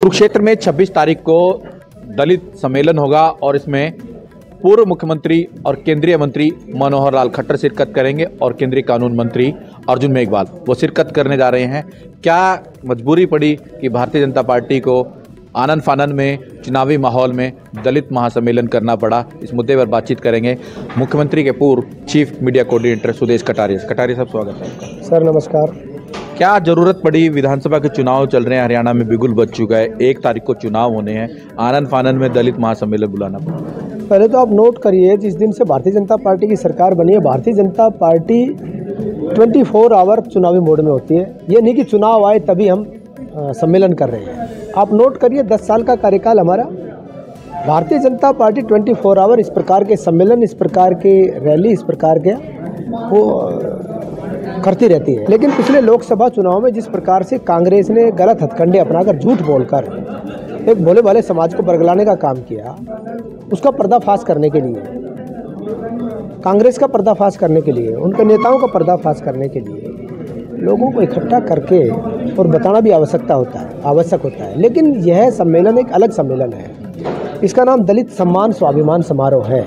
कुरुक्षेत्र में 26 तारीख को दलित सम्मेलन होगा और इसमें पूर्व मुख्यमंत्री और केंद्रीय मंत्री मनोहर लाल खट्टर शिरकत करेंगे और केंद्रीय कानून मंत्री अर्जुन मेघवाल वो शिरकत करने जा रहे हैं। क्या मजबूरी पड़ी कि भारतीय जनता पार्टी को आनन फानन में चुनावी माहौल में दलित महासम्मेलन करना पड़ा? इस मुद्दे पर बातचीत करेंगे मुख्यमंत्री के पूर्व chief media coordinator Sudesh Kataria. Kataria साहब, स्वागत है आपका। सर नमस्कार। क्या जरूरत पड़ी? विधानसभा के चुनाव चल रहे हैं, हरियाणा में बिगुल बज चुका है, 1 तारीख को चुनाव होने हैं, आनन फानन में दलित महासम्मेलन बुलाना पड़ा। पहले तो आप नोट करिए, जिस दिन से भारतीय जनता पार्टी की सरकार बनी है, भारतीय जनता पार्टी 24 आवर चुनावी मोड में होती है। ये नहीं कि चुनाव आए तभी हम सम्मेलन कर रहे हैं। आप नोट करिए, 10 साल का कार्यकाल हमारा, भारतीय जनता पार्टी 24 आवर इस प्रकार के सम्मेलन, इस प्रकार के रैली, इस प्रकार के वो करती रहती है। लेकिन पिछले लोकसभा चुनाव में जिस प्रकार से कांग्रेस ने गलत हथकंडे अपनाकर, झूठ बोलकर एक भोले भाले समाज को बरगलाने का काम किया, उसका पर्दाफाश करने के लिए, कांग्रेस का पर्दाफाश करने के लिए, उनके नेताओं का पर्दाफाश करने के लिए लोगों को इकट्ठा करके और बताना भी आवश्यक होता है। लेकिन यह सम्मेलन एक अलग सम्मेलन है। इसका नाम दलित सम्मान स्वाभिमान समारोह है।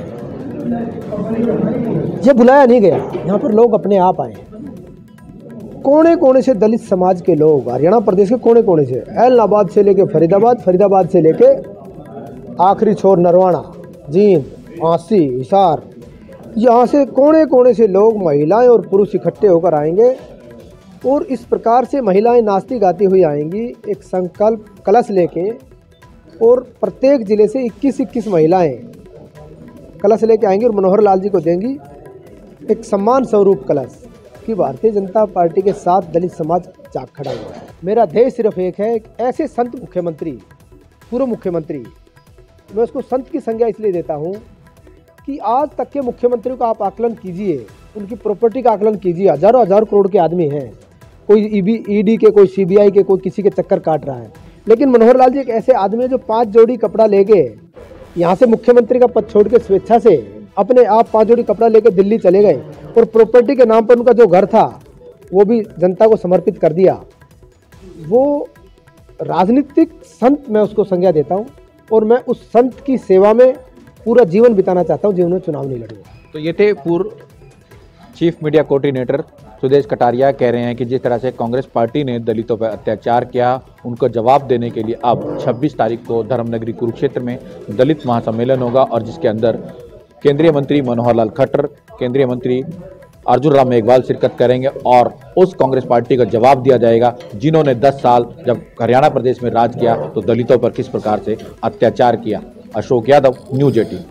यह बुलाया नहीं गया, यहाँ पर लोग अपने आप आए। कोने कोने से दलित समाज के लोग, हरियाणा प्रदेश के कोने कोने से, एलनाबाद से लेके फरीदाबाद, फरीदाबाद से लेके आखिरी छोर नरवाना, जींद, आंसी, हिसार, यहाँ से कोने कोने से लोग, महिलाएं और पुरुष इकट्ठे होकर आएंगे और इस प्रकार से महिलाएं नाचती गाती हुई आएंगी, एक संकल्प कलश लेके, और प्रत्येक जिले से 21 महिलाएं कलश लेके आएंगी और मनोहर लाल जी को देंगी एक सम्मान स्वरूप कलश कि भारतीय जनता पार्टी के साथ दलित समाज जाग खड़ा हुआ है। मेरा ध्येय सिर्फ एक है, एक ऐसे संत मुख्यमंत्री, पूर्व मुख्यमंत्री, मैं उसको संत की संज्ञा इसलिए देता हूँ कि आज तक के मुख्यमंत्रियों का आप आकलन कीजिए, उनकी प्रॉपर्टी का आकलन कीजिए। हजारों हजार करोड़ के आदमी हैं, कोई ईडी के, कोई सीबीआई के, कोई किसी के चक्कर काट रहा है। लेकिन मनोहर लाल जी एक ऐसे आदमी है जो 5 जोड़ी कपड़ा लेके यहाँ से मुख्यमंत्री का पद छोड़ के स्वेच्छा से अपने आप 5 जोड़ी कपड़ा लेके दिल्ली चले गए और प्रॉपर्टी के नाम पर उनका जो घर था वो भी जनता को समर्पित कर दिया। वो राजनीतिक संत, मैं उसको संज्ञा देता हूँ और मैं उस संत की सेवा में पूरा जीवन बिताना चाहता हूँ, जीवन में चुनाव नहीं लड़ूंगा। तो ये थे पूर्व chief media coordinator Sudesh Kataria. कह रहे हैं कि जिस तरह से कांग्रेस पार्टी ने दलितों पर अत्याचार किया, उनको जवाब देने के लिए अब 26 तारीख को धर्मनगरी कुरुक्षेत्र में दलित महासम्मेलन होगा और जिसके अंदर केंद्रीय मंत्री मनोहर लाल खट्टर, केंद्रीय मंत्री अर्जुन राम मेघवाल शिरकत करेंगे और उस कांग्रेस पार्टी का जवाब दिया जाएगा जिन्होंने 10 साल जब हरियाणा प्रदेश में राज किया तो दलितों पर किस प्रकार से अत्याचार किया। अशोक यादव, न्यूज़ 18।